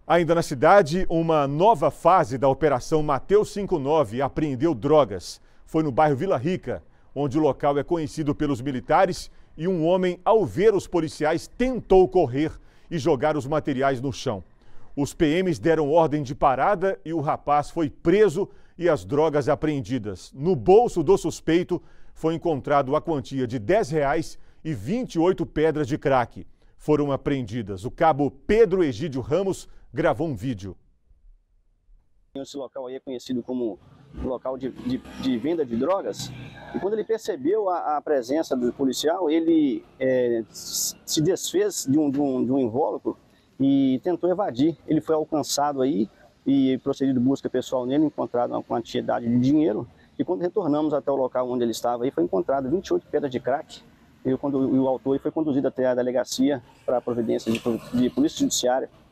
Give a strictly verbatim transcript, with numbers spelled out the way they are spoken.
Ainda na cidade, uma nova fase da Operação Mateus cinquenta e nove apreendeu drogas. Foi no bairro Vila Rica, onde o local é conhecido pelos militares e um homem, ao ver os policiais, tentou correr e jogar os materiais no chão. Os P Ms deram ordem de parada e o rapaz foi preso e as drogas apreendidas. No bolso do suspeito foi encontrado a quantia de dez reais e vinte e oito pedras de crack. Foram apreendidas. O cabo Pedro Egídio Ramos gravou um vídeo. Esse local aí é conhecido como local de, de, de venda de drogas, e quando ele percebeu a, a presença do policial, ele é, se desfez de um, de, um, de um invólucro e tentou evadir. Ele foi alcançado aí e procedido busca pessoal nele, encontrado uma quantidade de dinheiro, e quando retornamos até o local onde ele estava, aí foi encontrado vinte e oito pedras de crack, e, quando, e o autor foi conduzido até a delegacia para a providência de, de polícia judiciária.